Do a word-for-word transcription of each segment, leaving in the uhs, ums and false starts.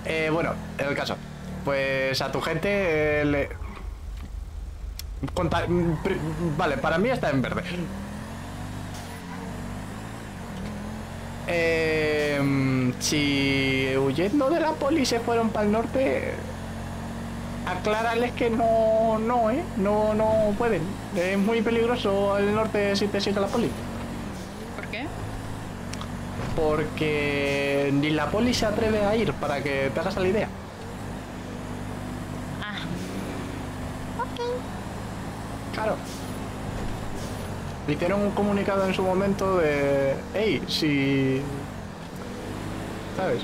Eh, bueno, el caso. Pues a tu gente eh, le... Conta... Vale, para mí está en verde. Eh, si huyendo de la poli se fueron para el norte, aclárales que no, no, eh, no, no pueden. Es muy peligroso el norte si te sigue la poli. ¿Por qué? Porque ni la poli se atreve a ir, para que te hagas la idea. Ah, Claro. Hicieron un comunicado en su momento de... Hey, si... ¿Sabes?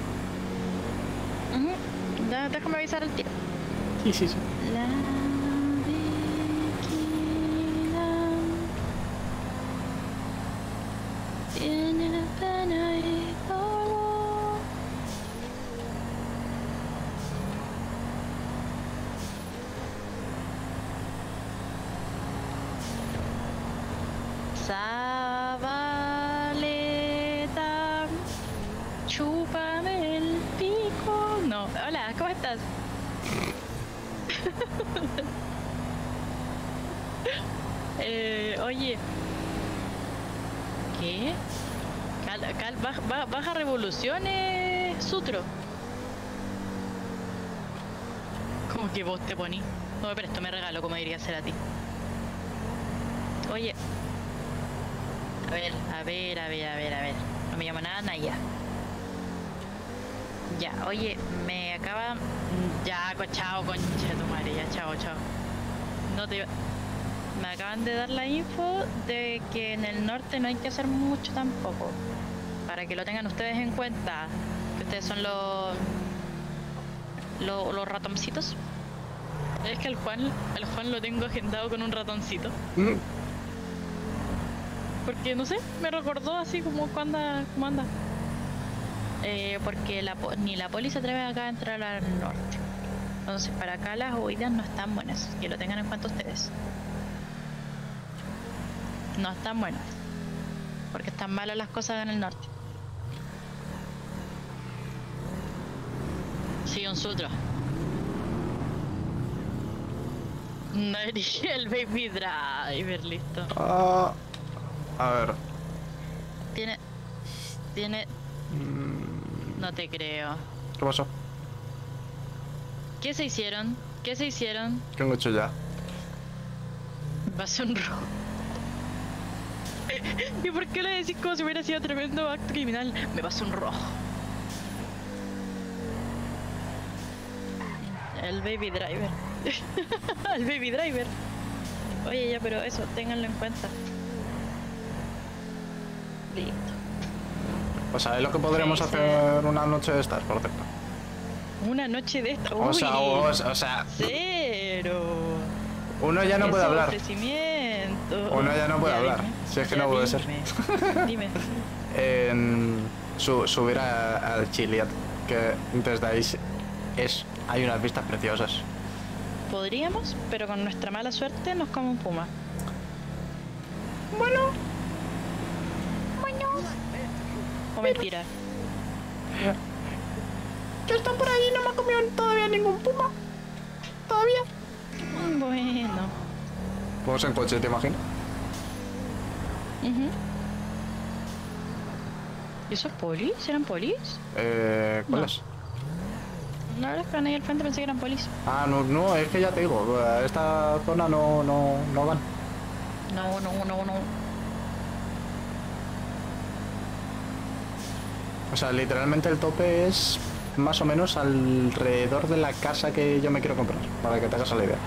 ujú. Da- déjame avisar al tiro. Sí, sí, sí. La Viquina tiene pena y dolor. Zabaleta, chúpame el pico. No, hola, ¿cómo estás? eh, oye, ¿qué? Cal, cal, baja, baja, baja revoluciones, Sutro. Como que vos te poní. No, pero esto me regalo, como diría ser a ti. Oye. A ver, a ver, a ver, a ver, a ver. No me llamo nada, Naya. Ya, oye, me acaba... Ya, co- chao, concha de tu madre, ya, chao, chao. No te... Me acaban de dar la info de que en el norte no hay que hacer mucho tampoco. Para que lo tengan ustedes en cuenta. Que ustedes son los... Los, los ratoncitos. Es que el Juan, el Juan lo tengo agendado con un ratoncito. Mm. Porque no sé, me recordó así como cuando anda, cómo anda. Eh, porque la, po- ni la poli se atreve acá a entrar al norte. Entonces para acá las huidas no están buenas. Que lo tengan en cuenta ustedes. No están buenas. Porque están malas las cosas en el norte. Sí, un sutro. No elige el baby driver, listo. Ah, a ver. Tiene... Tiene... No te creo. ¿Qué pasó? ¿Qué se hicieron? ¿Qué se hicieron? ¿Qué han hecho ya? Vas un rojo. ¿Y por qué le decís como si hubiera sido tremendo acto criminal? Me pasó un rojo. El baby driver. El baby driver. Oye, ya, pero eso, ténganlo en cuenta. Listo. O sea, es lo que podríamos Sí, sí. hacer una noche de estas, por cierto. Una noche de esta. O sea, o, Uy, o sea, cero. uno ya no Ese puede hablar. ofrecimiento. Uno ya no puede Ya, hablar. dime. Si es que Ya, no puede ser. dime. Dime. En su- subir a- al Chiliad, que desde ahí se- es, hay unas vistas preciosas. Podríamos, pero con nuestra mala suerte nos come un puma. Bueno, O mentira. yo estoy por ahí y no me ha comido todavía ningún puma. Todavía. Bueno. Vamos en coche, ¿te imaginas? Ujú. ¿Y esos polis? ¿Eran polis? Eh, ¿Cuál No. es? La verdad es que van ahí al frente, pensé que eran polis. Ah, no, no, es que ya te digo, a esta zona no, no, no van. No, no, no, no. O sea, literalmente el tope es más o menos alrededor de la casa que yo me quiero comprar, para que te hagas la idea.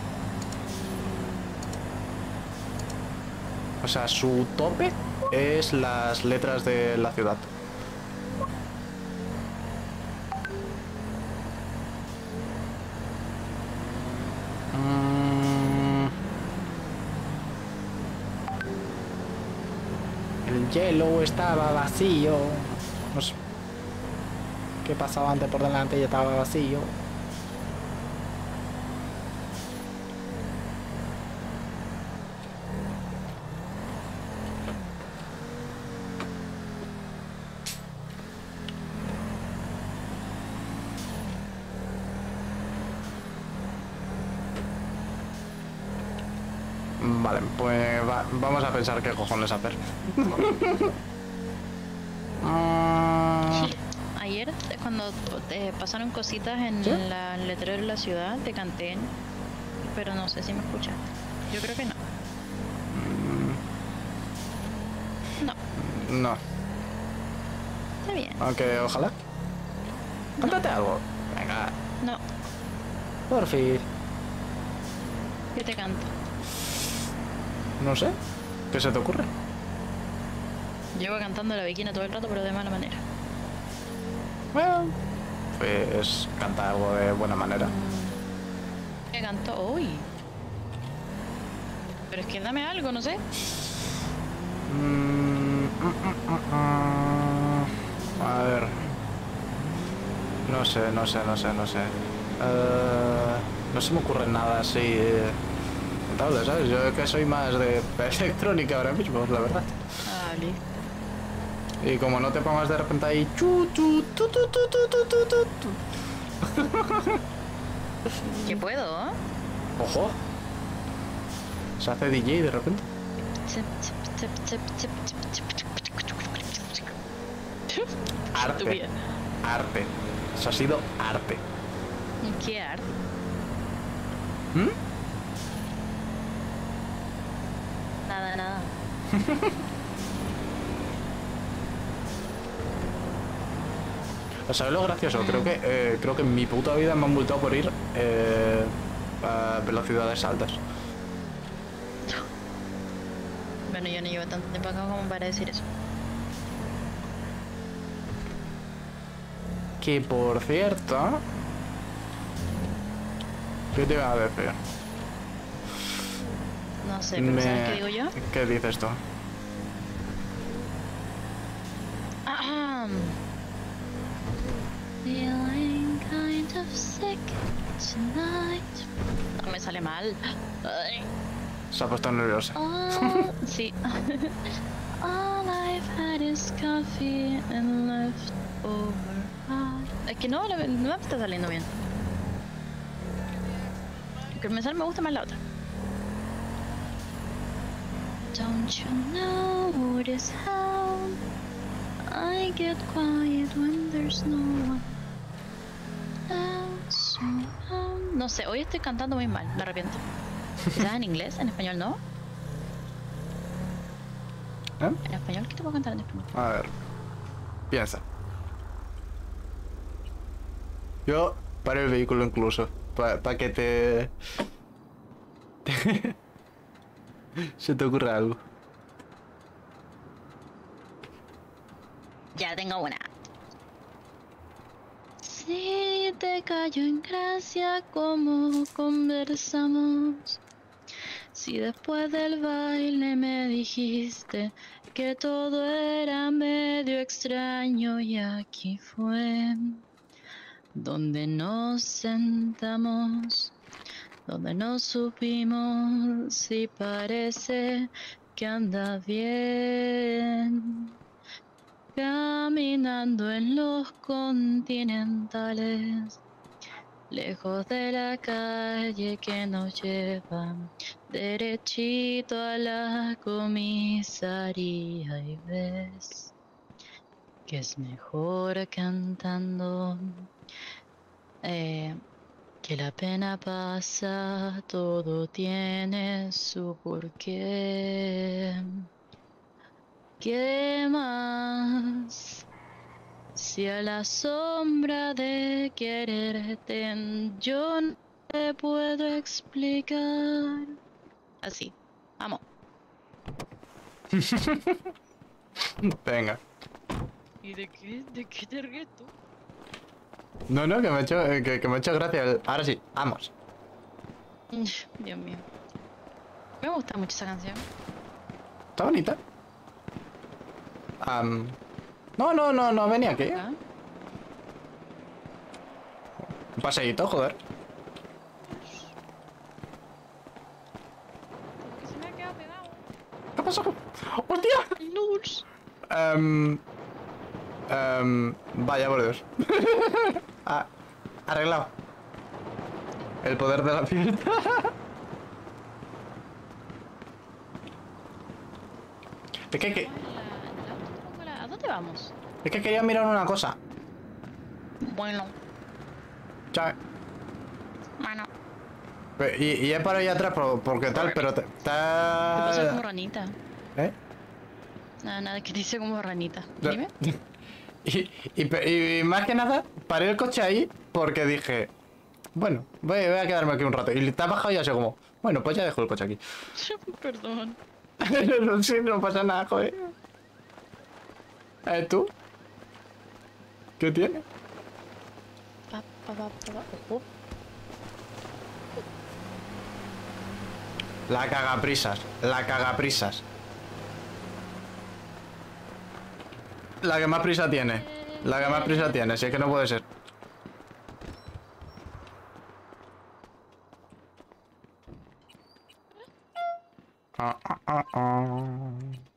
O sea, su tope es las letras de la ciudad. Mm. El hielo estaba vacío. No sé qué pasaba antes por delante y estaba vacío. Vale, pues va, vamos a pensar qué cojones hacer. Ah, Sí. Ayer, cuando te pasaron cositas en ¿Sí? la el letrero de la ciudad, te canté, pero no sé si me escuchaste. Yo creo que no. No, no, está bien. aunque ojalá. Cántate algo. Venga, No, por fin. yo te canto. No sé. ¿Qué se te ocurre? Llevo cantando la viquina todo el rato, pero de mala manera. Bueno, pues canta algo de buena manera. ¿Qué canto hoy? Pero es que dame algo, no sé. Mm, mm, mm, mm, mm. A ver. No sé, no sé, no sé, no sé. Eh, no se me ocurre nada así. eh, Notable, ¿sabes? Yo que soy más de electrónica ahora mismo, la verdad. Ah, listo. Y como no te pongas de repente ahí. Chu, chu, tu, tu, tu, tu, tu, tu, tu, tu. ¿Qué puedo? ¿Eh? Ojo. Se hace D J de repente. Arte. Estúpida. Arte. Eso ha sido arte. ¿Qué arte? ¿Mm? Nada, nada. ¿Sabes lo gracioso? Creo que, eh, creo que en mi puta vida me han multado por ir eh, a velocidades altas. Bueno, yo no llevo tanto tiempo acá como para decir eso. Que por cierto... ¿Qué te iba a decir? No sé, pero ¿sabes qué digo yo? ¿Qué dices tú? Ah, feeling kind of sick tonight. No me sale mal. Ay. Se ha puesto nerviosa. All, sí. All I've had is coffee and leftover pie. Es que no, no me no me está saliendo bien. Que me sale me gusta más la otra. Don't you notice how I get quiet when there's no one else around? No sé, hoy estoy cantando muy mal, me arrepiento. ¿Quizás en inglés? ¿En español no? ¿Eh? ¿En español? ¿Qué te puedo cantar en español? A ver. Piensa. Yo paré el vehículo incluso. Para pa que te... Se te ocurra algo. Ya tengo una. Si te cayó en gracia como conversamos. Si después del baile me dijiste que todo era medio extraño y aquí fue donde nos sentamos, donde nos supimos si parece que anda bien. Caminando en los continentales, lejos de la calle que nos lleva derechito a la comisaría y ves que es mejor cantando, eh, que la pena pasa, todo tiene su porqué. ¿Qué más? Si a la sombra de quererte yo no te puedo explicar. Así, vamos. Venga. ¿Y de qué, de qué te ríes tú? No, no, que me ha hecho, eh, que, que me ha hecho gracia. el- Ahora sí, vamos. Dios mío. Me gusta mucho esa canción. Está bonita. Am, no, no, no, no, venía aquí. ¿Ah? Un paseíto, joder. Que se me ha quedado pegado. ¿Qué pasó? ¡Hostia! El Nurs. Em, em, vaya, por Dios. Ah, arreglado. El poder de la fiesta. Es que, que- Vamos en la- en el auto, te pongo la- ¿A dónde vamos? es que quería mirar una cosa. Bueno, ¿Sabes? bueno. Pe- Y, y es para allá atrás por- porque tal, pero te- ¿Qué pasa como está... ranita? ¿Eh? Nada, nada, que dice como ranita. No. Dime. Y, y pe- y más que nada, paré el coche ahí porque dije, bueno, voy, voy a quedarme aquí un rato. Y te has bajado y así como, bueno, pues ya dejo el coche aquí. Perdón. No, sí, no pasa nada, joder. ¿Eh, tú? ¿Qué tienes? Pa, pa, pa, pa, pa. Ojo. La cagaprisas, la cagaprisas. La que más prisa tiene. La que más prisa tiene, si es que no puede ser. Ah, ah, ah, ah.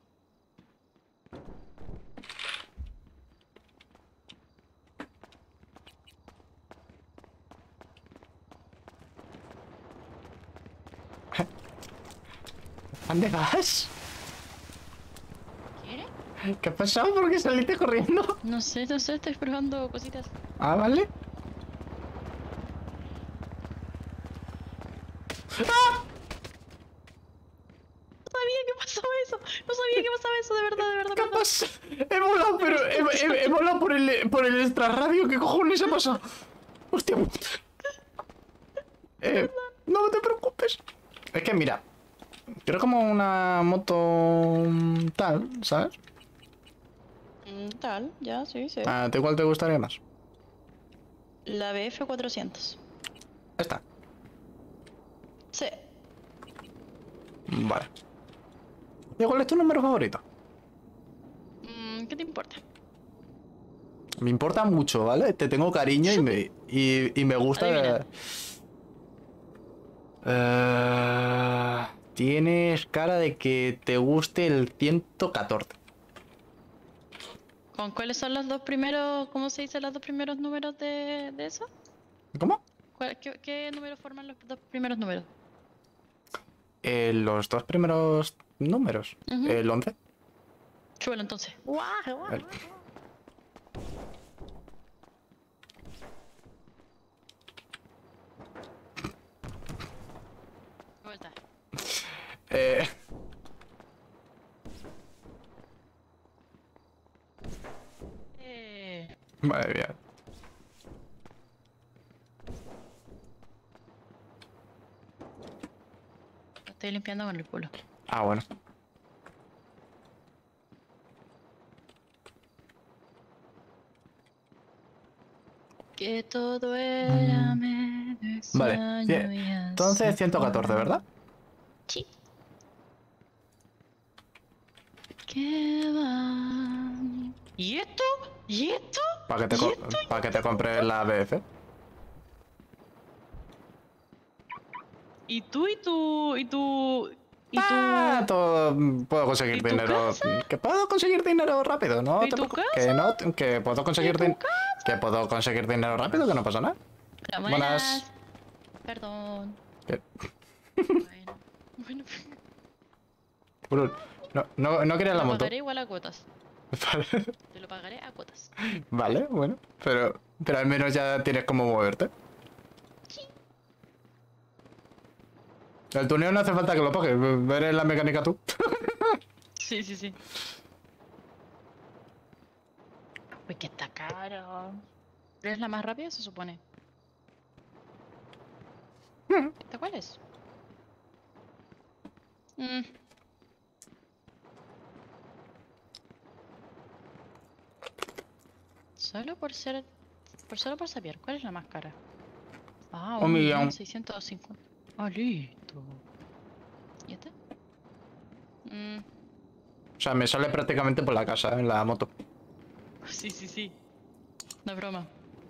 ¿Dónde vas? ¿Qué? ¿Qué ha pasado? ¿Por qué saliste corriendo? No sé, no sé, estoy probando cositas. Ah, vale. ¡Ah! No sabía que pasaba eso. No sabía que pasaba eso, de verdad, de verdad. ¿Qué perdón. pasa? He volado, pero he, he- he volado por el, por el extrarradio. ¿Qué cojones ha pasado? Hostia. Eh, no te preocupes. Es que mira, quiero como una moto mm, tal, ¿sabes? Mm, tal, ya, sí, sí. ¿A ti cuál te gustaría más? La B F cuatrocientos. Esta. Sí. Vale. ¿Y cuál es tu número favorito? Mm, ¿qué te importa? Me importa mucho, ¿vale? Te tengo cariño y me, y, y me gusta. Adivina. Eh, tienes cara de que te guste el ciento catorce. ¿Con cuáles son los dos primeros, cómo se dice los dos primeros números de, de eso? ¿Cómo? ¿Cuál- ¿Qué, qué números forman los dos primeros números? Eh, los dos primeros números. Ujú. El once. Chúbalo entonces. El- Vuelta. eh, Eh, madre mía. lo estoy limpiando con el culo. Ah, bueno. Que todo era medio Vale. extraño Cien- y así Entonces ciento catorce, fue. ¿verdad? Sí. ¿Qué va? ¿Y esto? ¿Y esto? Para que te, ¿Y co- esto? pa' que te compres la B F. ¿Y tú y tu y tu y tu Ah, todo, puedo conseguir ¿Y tu dinero. casa? Que puedo conseguir dinero rápido, ¿no? ¿Y te tu preocupes. casa? Que no, que puedo conseguir tu din- que puedo conseguir dinero rápido, que no pasa nada. Pero Buenas. Perdón. ¿Qué? Bueno. Bueno. Brul, No, no, no quería Te la lo moto. pagaré igual a cuotas. Vale. Te lo pagaré a cuotas. Vale, bueno. Pero, pero al menos ya tienes cómo moverte. Sí. El tuneo no hace falta que lo pagues. Veré la mecánica tú. Sí, sí, sí. Uy, que está caro. ¿Es la más rápida, se supone? ¿Esta cuál es? Mm. Solo por ser... Por solo por saber, ¿cuál es la más cara? Ah, Un un millón. millón seiscientos cincuenta. Ah, listo. ¿Y este? Mm. O sea, me sale prácticamente por la casa, en la moto. Sí, sí, sí. No es broma.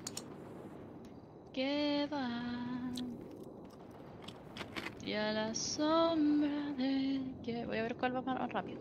¿Qué va? Y a la sombra de... ¿Qué? Voy a ver cuál va más rápido.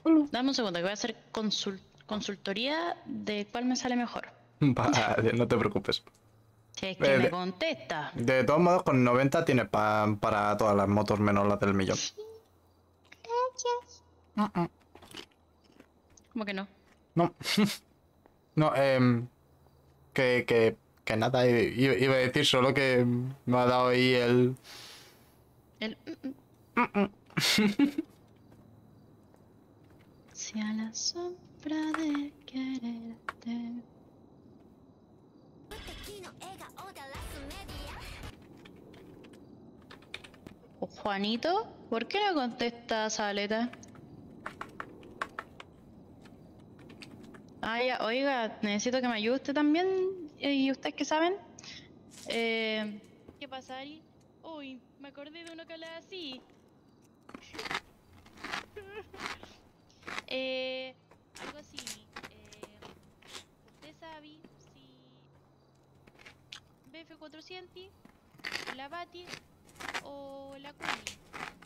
Dame un segundo, que voy a hacer consul- consultoría de cuál me sale mejor. Vale, no te preocupes. Si es que Eh, me de, contesta. de todos modos, con noventa tienes pa- para todas las motos menos las del millón. Gracias. Mm, mm. ¿Cómo que no? No. No, em, que, que, que nada, i- i- iba a decir solo que me ha dado ahí el... El... mm, mm. Mm, mm. Si a la sombra de quererte. Oh, Juanito, ¿por qué no contesta Saleta? Ah, ya, oiga, necesito que me ayude usted también. eh, ¿Y ustedes qué saben? Eh, ¿Qué pasa, Ari? Uy, me acordé de uno que hablaba así. eh, algo así. Eh, ¿Usted sabe si B F cuatrocientos, la Bati o la Cuni?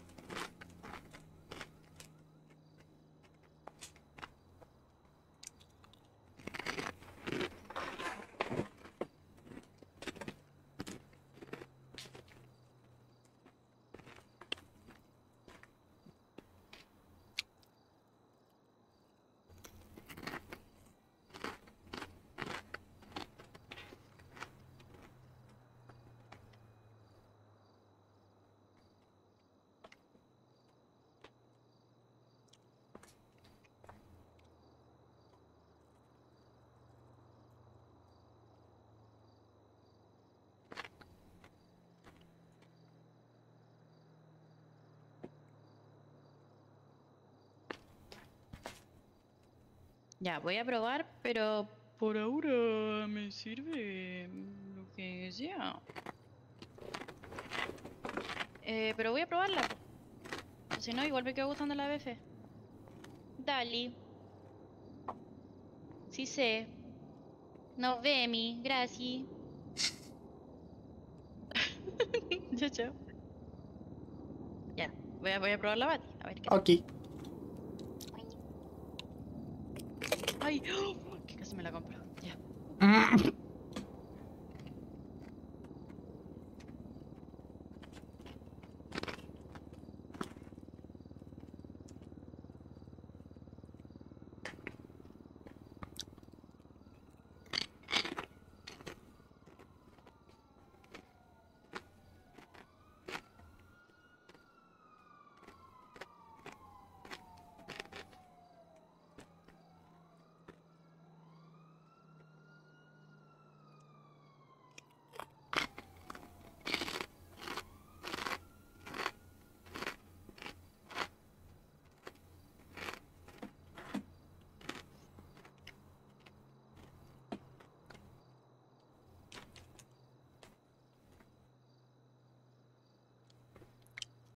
Ya, voy a probar, pero por ahora me sirve lo que sea. Eh, pero voy a probarla, po. O si no, igual me quedo gustando la B F. Dali. Sí sé. Nos vemos, gracias. Chao, chao. Ya, voy a, voy a probar la Bati, a ver qué tal. Ok. Ay, ¡oh! Que casi me la compro. Ya. Mm.